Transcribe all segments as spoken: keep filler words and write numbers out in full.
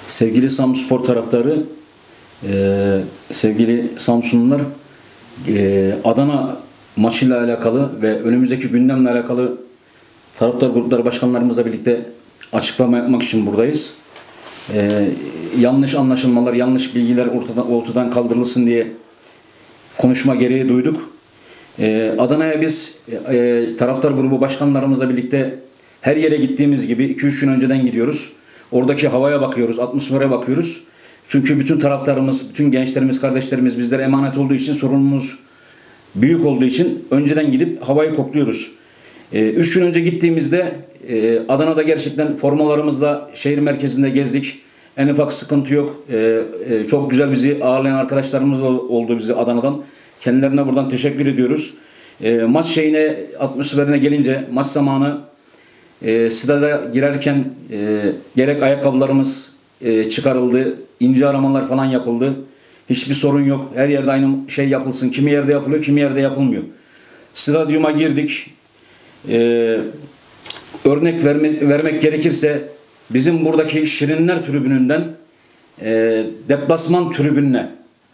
Sevgili Samsunspor taraftarı, e, sevgili Samsunlular, e, Adana maçıyla alakalı ve önümüzdeki gündemle alakalı taraftar grupları başkanlarımızla birlikte açıklama yapmak için buradayız. E, yanlış anlaşılmalar, yanlış bilgiler ortadan, ortadan kaldırılsın diye konuşma gereği duyduk. E, Adana'ya biz e, taraftar grubu başkanlarımızla birlikte her yere gittiğimiz gibi iki üç gün önceden gidiyoruz. Oradaki havaya bakıyoruz, atmosfere bakıyoruz. Çünkü bütün taraftarımız, bütün gençlerimiz, kardeşlerimiz bizlere emanet olduğu için, sorumluluğumuz büyük olduğu için önceden gidip havayı kokluyoruz. E, üç gün önce gittiğimizde e, Adana'da gerçekten formalarımızla şehir merkezinde gezdik. En ufak sıkıntı yok. E, e, çok güzel bizi ağırlayan arkadaşlarımız oldu bizi Adana'dan. Kendilerine buradan teşekkür ediyoruz. E, maç şeyine, atmosferine gelince maç zamanı e, stada girerken e, gerek ayakkabılarımız e, çıkarıldı, ince aramalar falan yapıldı. Hiçbir sorun yok. Her yerde aynı şey yapılsın. Kimi yerde yapılıyor, kimi yerde yapılmıyor. Stadyuma girdik. E, örnek verme, vermek gerekirse bizim buradaki Şirinler tribününden e, deplasman tribününe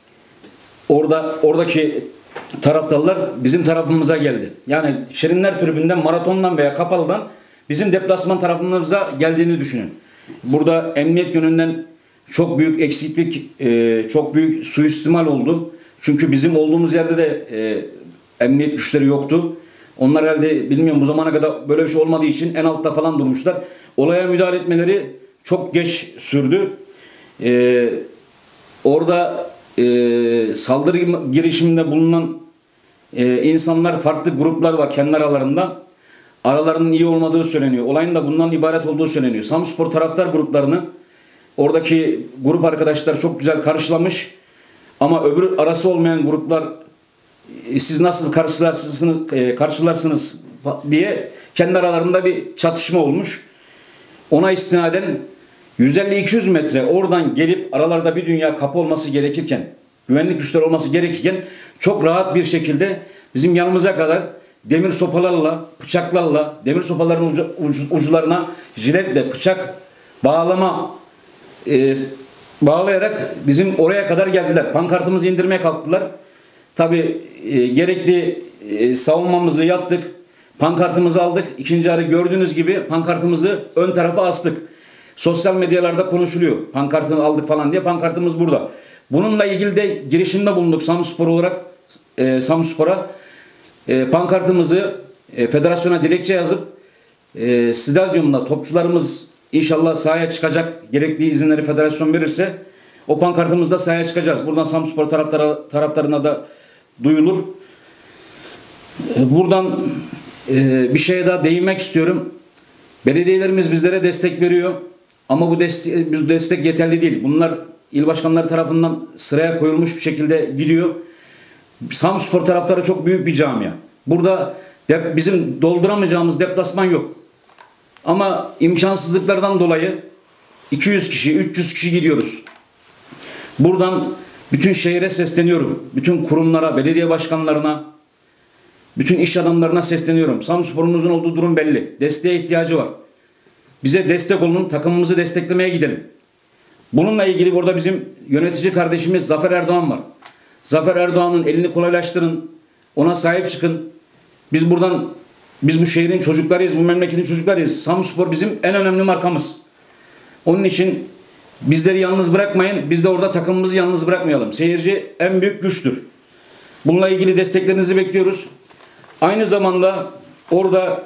orada oradaki taraftarlar bizim tarafımıza geldi. Yani Şirinler tribünden, maratondan veya kapalıdan bizim deplasman tarafımıza geldiğini düşünün. Burada emniyet yönünden çok büyük eksiklik, e, çok büyük suistimal oldu. Çünkü bizim olduğumuz yerde de e, emniyet güçleri yoktu. Onlar herhalde bilmiyorum bu zamana kadar böyle bir şey olmadığı için en altta falan durmuşlar. Olaya müdahale etmeleri çok geç sürdü. E, orada e, saldırı girişiminde bulunan e, insanlar, farklı gruplar var kendi aralarında. Aralarının iyi olmadığı söyleniyor. Olayın da bundan ibaret olduğu söyleniyor. Samsunspor taraftar gruplarını oradaki grup arkadaşlar çok güzel karşılamış. Ama öbür arası olmayan gruplar siz nasıl karşılarsınız, karşılarsınız diye kendi aralarında bir çatışma olmuş. Ona istinaden yüz elli iki yüz metre oradan gelip aralarda bir dünya kapı olması gerekirken, güvenlik güçleri olması gerekirken çok rahat bir şekilde bizim yanımıza kadar demir sopalarla, bıçaklarla, demir sopaların ucu, ucu, ucularına jiletle, bıçak bağlama e, bağlayarak bizim oraya kadar geldiler. Pankartımızı indirmeye kalktılar. Tabi e, gerekli e, savunmamızı yaptık. Pankartımızı aldık. İkinci yarı gördüğünüz gibi pankartımızı ön tarafa astık. Sosyal medyalarda konuşuluyor. Pankartını aldık falan diye. Pankartımız burada. Bununla ilgili de girişimde bulunduk Samsunspor olarak. E, Samsunspor'a e, pankartımızı e, federasyona dilekçe yazıp e, stadyumda topçularımız inşallah sahaya çıkacak. Gerekli izinleri federasyon verirse o pankartımızda sahaya çıkacağız. Buradan Samsunspor taraftarı, taraftarına da duyulur. E, buradan e, bir şeye daha değinmek istiyorum. Belediyelerimiz bizlere destek veriyor. Ama bu destek, bu destek yeterli değil. Bunlar il başkanları tarafından sıraya koyulmuş bir şekilde gidiyor. Samsunspor taraftarı çok büyük bir camia. Burada de, bizim dolduramayacağımız deplasman yok. Ama imkansızlıklardan dolayı iki yüz kişi, üç yüz kişi gidiyoruz. Buradan bütün şehire sesleniyorum. Bütün kurumlara, belediye başkanlarına, bütün iş adamlarına sesleniyorum. Samsunspor'umuzun olduğu durum belli. Desteğe ihtiyacı var. Bize destek olun, takımımızı desteklemeye gidelim. Bununla ilgili burada bizim yönetici kardeşimiz Zafer Erdoğan var. Zafer Erdoğan'ın elini kolaylaştırın, ona sahip çıkın. Biz buradan, biz bu şehrin çocuklarıyız, bu memleketin çocuklarıyız. Samsunspor bizim en önemli markamız. Onun için bizleri yalnız bırakmayın, biz de orada takımımızı yalnız bırakmayalım. Seyirci en büyük güçtür. Bununla ilgili desteklerinizi bekliyoruz. Aynı zamanda orada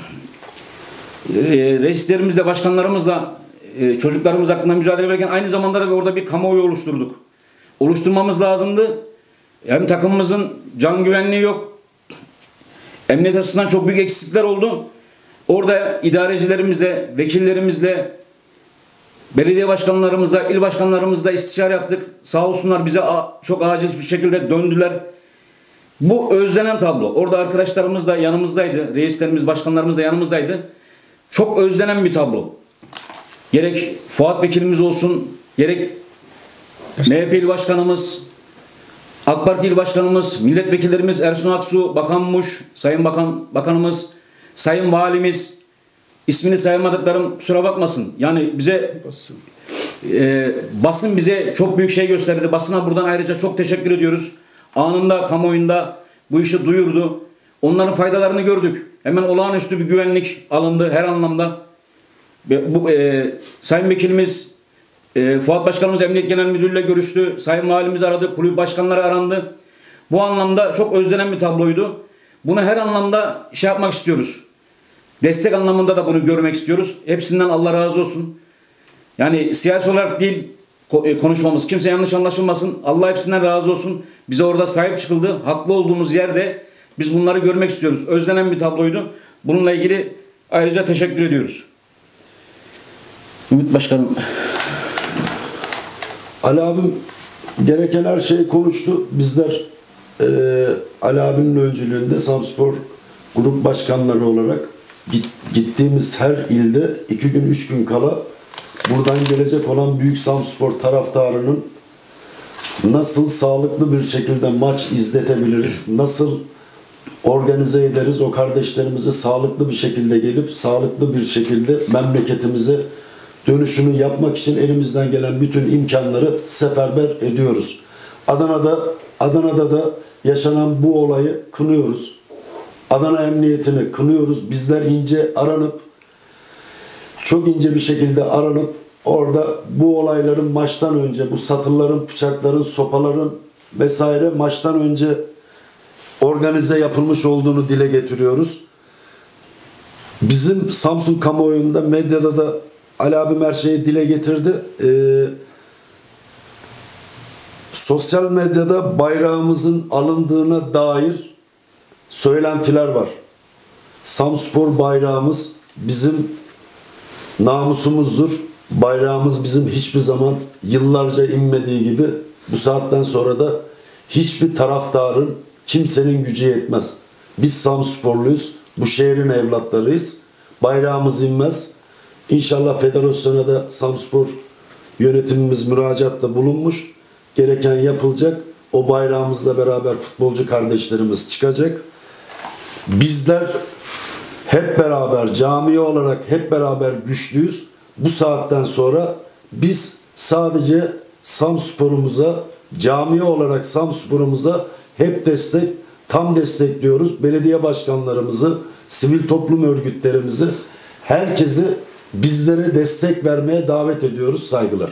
e, reislerimizle, başkanlarımızla e, çocuklarımız hakkında mücadele ederken aynı zamanda da orada bir kamuoyu oluşturduk. Oluşturmamız lazımdı. Hem takımımızın can güvenliği yok. Emniyet açısından çok büyük eksiklikler oldu. Orada idarecilerimizle, vekillerimizle, belediye başkanlarımızla, il başkanlarımızla istişare yaptık. Sağ olsunlar bize çok acil bir şekilde döndüler. Bu özlenen tablo. Orada arkadaşlarımız da yanımızdaydı. Reislerimiz, başkanlarımız da yanımızdaydı. Çok özlenen bir tablo. Gerek Fuat Vekilimiz olsun, gerek M H P İl Başkanımız, AK Parti İl Başkanımız, milletvekillerimiz Ersun Aksu, Bakan Muş, Sayın Bakan Bakanımız, Sayın Valimiz, ismini sayamadıklarım kusura bakmasın. Yani bize e, basın bize çok büyük şey gösterdi. Basına buradan ayrıca çok teşekkür ediyoruz. Anında kamuoyunda bu işi duyurdu. Onların faydalarını gördük. Hemen olağanüstü bir güvenlik alındı her anlamda. Bu e, Sayın Vekilimiz, e, Fuat Başkanımız Emniyet Genel Müdürü'yle görüştü. Sayın Valimiz aradı, kulüp başkanları arandı. Bu anlamda çok özlenen bir tabloydu. Bunu her anlamda şey yapmak istiyoruz. Destek anlamında da bunu görmek istiyoruz. Hepsinden Allah razı olsun. Yani siyasi olarak değil konuşmamız. Kimse yanlış anlaşılmasın. Allah hepsinden razı olsun. Bize orada sahip çıkıldı. Haklı olduğumuz yerde biz bunları görmek istiyoruz. Özlenen bir tabloydu. Bununla ilgili ayrıca teşekkür ediyoruz. Ümit Başkanım. Ali abim gereken her şeyi konuştu. Bizler e, Ali abinin öncülüğünde Samspor grup başkanları olarak git, gittiğimiz her ilde iki gün üç gün kala buradan gelecek olan Büyük Samspor taraftarının nasıl sağlıklı bir şekilde maç izletebiliriz, nasıl organize ederiz, o kardeşlerimizi sağlıklı bir şekilde gelip sağlıklı bir şekilde memleketimize dönüşünü yapmak için elimizden gelen bütün imkanları seferber ediyoruz. Adana'da Adana'da da yaşanan bu olayı kınıyoruz. Adana Emniyetini kınıyoruz. Bizler ince aranıp çok ince bir şekilde aranıp orada bu olayların maçtan önce, bu satırların, bıçakların, sopaların vesaire maçtan önce organize yapılmış olduğunu dile getiriyoruz. Bizim Samsun kamuoyunda, medyada da Ali abim her şeyi dile getirdi. Ee, sosyal medyada bayrağımızın alındığına dair söylentiler var. Samspor bayrağımız bizim namusumuzdur. Bayrağımız bizim hiçbir zaman yıllarca inmediği gibi bu saatten sonra da hiçbir taraftarın, kimsenin gücü yetmez. Biz Samsporluyuz. Bu şehrin evlatlarıyız. Bayrağımız inmez. İnşallah federasyona da Samspor yönetimimiz müracaatta bulunmuş. Gereken yapılacak. O bayrağımızla beraber futbolcu kardeşlerimiz çıkacak. Bizler hep beraber, cami olarak hep beraber güçlüyüz. Bu saatten sonra biz sadece Samspor'umuza, cami olarak Samspor'umuza hep destek, tam destekliyoruz. Belediye başkanlarımızı, sivil toplum örgütlerimizi, herkesi bizlere destek vermeye davet ediyoruz. Saygılar.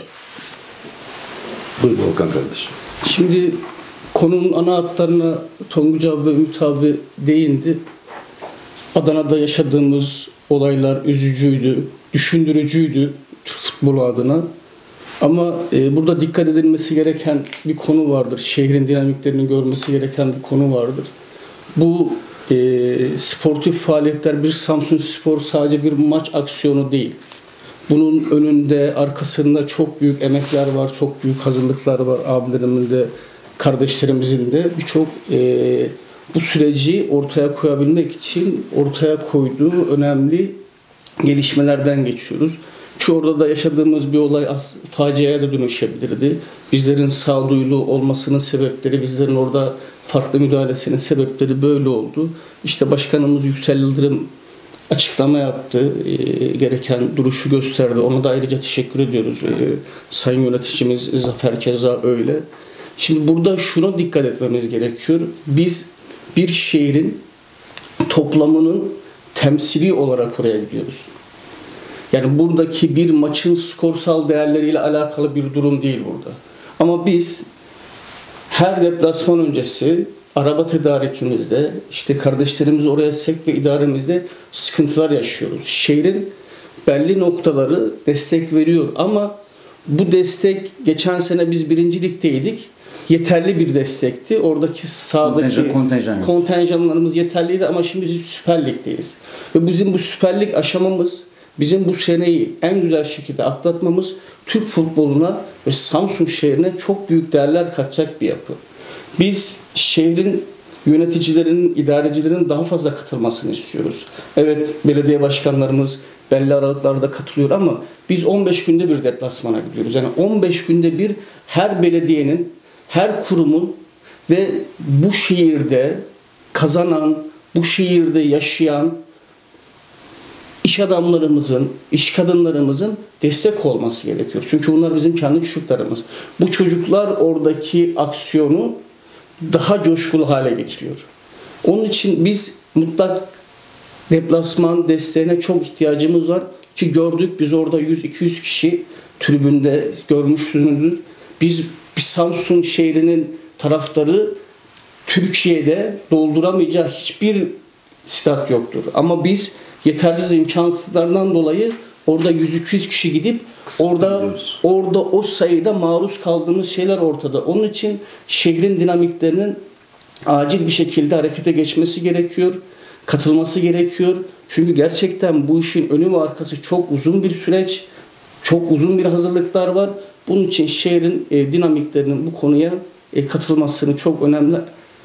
Buyurun Volkan kardeşim. Şimdi konunun ana hatlarına Tonguç abi ve Ümit abi değindi. Adana'da yaşadığımız olaylar üzücüydü, düşündürücüydü Türk futbolu adına. Ama e, burada dikkat edilmesi gereken bir konu vardır. Şehrin dinamiklerini görmesi gereken bir konu vardır. Bu e, sportif faaliyetler, bir Samsunspor sadece bir maç aksiyonu değil. Bunun önünde, arkasında çok büyük emekler var, çok büyük hazırlıklar var. Abilerimin de, kardeşlerimizin de birçok e, bu süreci ortaya koyabilmek için ortaya koyduğu önemli gelişmelerden geçiyoruz. Ki orada da yaşadığımız bir olay faciaya da dönüşebilirdi. Bizlerin sağduyulu olmasının sebepleri, bizlerin orada farklı müdahalesinin sebepleri böyle oldu. İşte Başkanımız Yüksel Yıldırım açıklama yaptı. E, gereken duruşu gösterdi. Ona da ayrıca teşekkür ediyoruz. E, Sayın Yöneticimiz Zafer keza öyle. Şimdi burada şuna dikkat etmemiz gerekiyor. Biz bir şehrin toplamının temsili olarak oraya gidiyoruz. Yani buradaki bir maçın skorsal değerleriyle alakalı bir durum değil burada. Ama biz her deplasman öncesi araba tedarikimizde, işte kardeşlerimiz oraya sevk ve idaremizde sıkıntılar yaşıyoruz. Şehrin belli noktaları destek veriyor ama bu destek, geçen sene biz birinci ligdeydik. Yeterli bir destekti. Oradaki sahadaki kontenjan, kontenjanlarımız yeterliydi ama şimdi biz Süper Lig'deyiz. Ve bizim bu Süper Lig aşamamız, bizim bu seneyi en güzel şekilde atlatmamız Türk futboluna ve Samsun şehrine çok büyük değerler katacak bir yapı. Biz şehrin yöneticilerinin, idarecilerin daha fazla katılmasını istiyoruz. Evet, belediye başkanlarımız belli aralıklarda katılıyor ama biz on beş günde bir deplasmana gidiyoruz. Yani on beş günde bir her belediyenin, her kurumun ve bu şehirde kazanan, bu şehirde yaşayan iş adamlarımızın, iş kadınlarımızın destek olması gerekiyor. Çünkü bunlar bizim kendi çocuklarımız. Bu çocuklar oradaki aksiyonu daha coşkulu hale getiriyor. Onun için biz mutlak deplasman desteğine çok ihtiyacımız var. Ki gördük, biz orada yüz iki yüz kişi tribünde görmüşsünüzdür. Biz bir Samsun şehrinin taraftarı Türkiye'de dolduramayacağı hiçbir stat yoktur. Ama biz yetersiz imkansızlardan dolayı orada yüz iki yüz kişi gidip orada orada o sayıda maruz kaldığımız şeyler ortada. Onun için şehrin dinamiklerinin acil bir şekilde harekete geçmesi gerekiyor. Katılması gerekiyor. Çünkü gerçekten bu işin önü ve arkası çok uzun bir süreç. Çok uzun bir hazırlıklar var. Bunun için şehrin e, dinamiklerinin bu konuya e, katılmasını çok önemli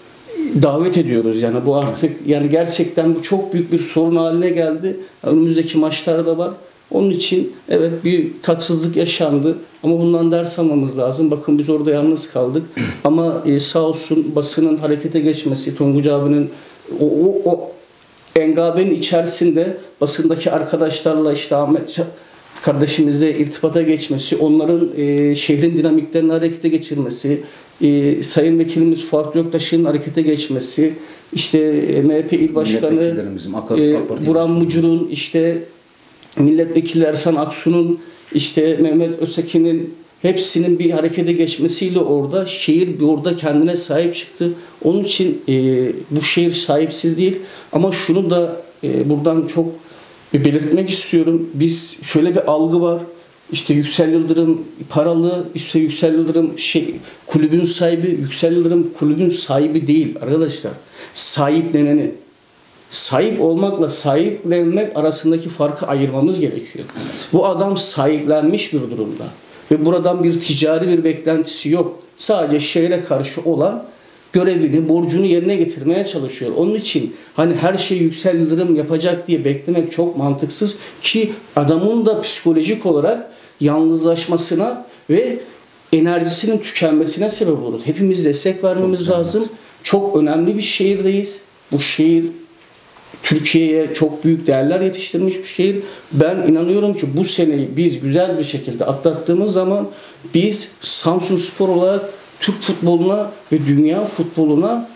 davet ediyoruz. Yani bu artık yani gerçekten bu çok büyük bir sorun haline geldi. Önümüzdeki maçlarda var. Onun için evet bir tatsızlık yaşandı ama bundan ders almamız lazım. Bakın biz orada yalnız kaldık. Ama e, sağ olsun basının harekete geçmesi, Tonguç abinin o, o, o engabenin içerisinde basındaki arkadaşlarla işte Ahmet kardeşimizle irtibata geçmesi, onların e, şehrin dinamiklerini harekete geçirmesi, e, Sayın Vekilimiz Fuat Göktaş'ın harekete geçmesi, işte e, M H P İl Başkanı e, Buran Mucur'un, işte Milletvekili Ersan Aksu'nun, işte Mehmet Ösekin'in hepsinin bir harekete geçmesiyle orada şehir bir orada kendine sahip çıktı. Onun için e, bu şehir sahipsiz değil. Ama şunu da e, buradan çok belirtmek istiyorum. Biz şöyle bir algı var. İşte Yüksel Yıldırım paralı, işte Yüksel Yıldırım şey, kulübün sahibi, Yüksel Yıldırım kulübün sahibi değil arkadaşlar. Sahipleneni. Sahip olmakla sahiplenmek arasındaki farkı ayırmamız gerekiyor. Evet. Bu adam sahiplenmiş bir durumda. Ve buradan bir ticari bir beklentisi yok. Sadece şehre karşı olan görevini, borcunu yerine getirmeye çalışıyor. Onun için hani her şeyi Yüksel Yıldırım yapacak diye beklemek çok mantıksız ki adamın da psikolojik olarak yalnızlaşmasına ve enerjisinin tükenmesine sebep olur. Hepimiz destek vermemiz çok lazım. Evet. Çok önemli bir şehirdeyiz. Bu şehir Türkiye'ye çok büyük değerler yetiştirmiş bir şehir. Ben inanıyorum ki bu seneyi biz güzel bir şekilde atlattığımız zaman biz Samsunspor olarak Türk futboluna ve dünya futboluna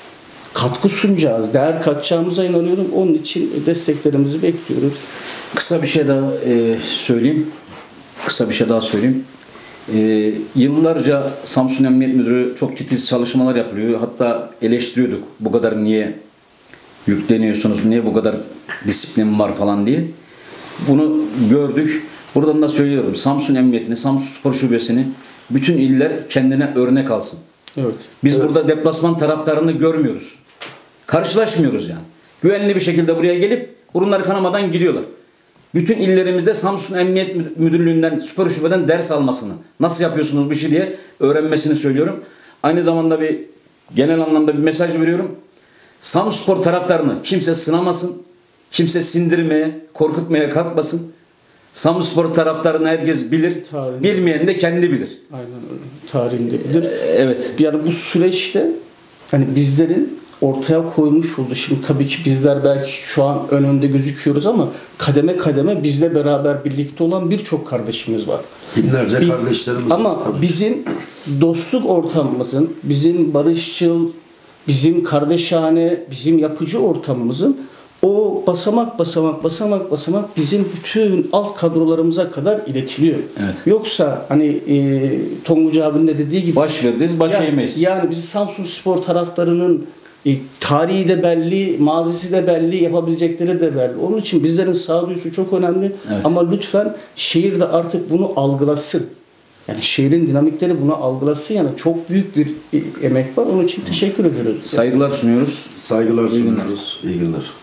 katkı sunacağız. Değer katacağımıza inanıyorum. Onun için desteklerimizi bekliyoruz. Kısa bir şey daha e, söyleyeyim. Kısa bir şey daha söyleyeyim. E, yıllarca Samsun Emniyet Müdürü çok titiz çalışmalar yapılıyor. Hatta eleştiriyorduk. Bu kadar niye yükleniyorsunuz, niye bu kadar disiplin var falan diye. Bunu gördük. Buradan da söylüyorum. Samsun Emniyetini, Samsun Spor Şubesi'ni bütün iller kendine örnek alsın. Evet. Biz evet. burada deplasman taraftarını görmüyoruz. Karşılaşmıyoruz yani. Güvenli bir şekilde buraya gelip burunları kanamadan gidiyorlar. Bütün illerimizde Samsun Emniyet Müdürlüğü'nden, Spor Şube'den ders almasını, nasıl yapıyorsunuz bu işi diye öğrenmesini söylüyorum. Aynı zamanda bir genel anlamda bir mesaj veriyorum. Samspor taraftarını kimse sınamasın, kimse sindirmeye, korkutmaya kalkmasın. Samspor taraftarını herkes bilir, tarihinde. Bilmeyen de kendi bilir. Aynen öyle. Tarihinde bilir. Ee, evet. Yani bu süreçte hani bizlerin ortaya koymuş olduğu, şimdi tabii ki bizler belki şu an ön önde gözüküyoruz ama kademe kademe bizle beraber birlikte olan birçok kardeşimiz var. Binlerce Biz, kardeşlerimiz ama var. Ama bizim dostluk ortamımızın, bizim barışçıl, bizim kardeşane, bizim yapıcı ortamımızın o basamak basamak basamak basamak bizim bütün alt kadrolarımıza kadar iletiliyor. Evet. Yoksa hani e, Tonguç abinin de dediği gibi baş verdiğiniz baş yani, eğmeyiz. Yani biz Samsunspor taraftarının e, tarihi de belli, mazisi de belli, yapabilecekleri de belli. Onun için bizlerin sağduyusu çok önemli. Evet. Ama lütfen şehir de artık bunu algılasın. Yani şehrin dinamikleri bunu algılasın, yani çok büyük bir emek var. Onun için teşekkür ediyoruz. Saygılar sunuyoruz. Saygılar sunuyoruz. İyi günler.